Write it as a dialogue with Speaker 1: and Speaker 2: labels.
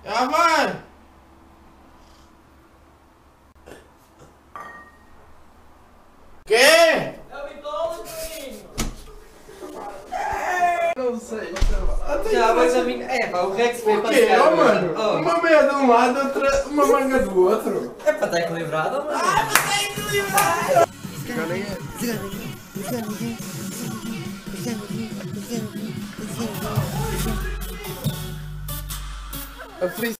Speaker 1: Já vai! Quê?
Speaker 2: É o idoso, menino!
Speaker 1: Não sei.
Speaker 2: Já vai examinar. É pá, o Rex veio
Speaker 1: O
Speaker 2: para
Speaker 1: quê,
Speaker 2: cá,
Speaker 1: mano?
Speaker 2: Oh.
Speaker 1: Uma meia de um lado, outra, uma manga do outro.
Speaker 2: É para estar equilibrado, mano.
Speaker 1: A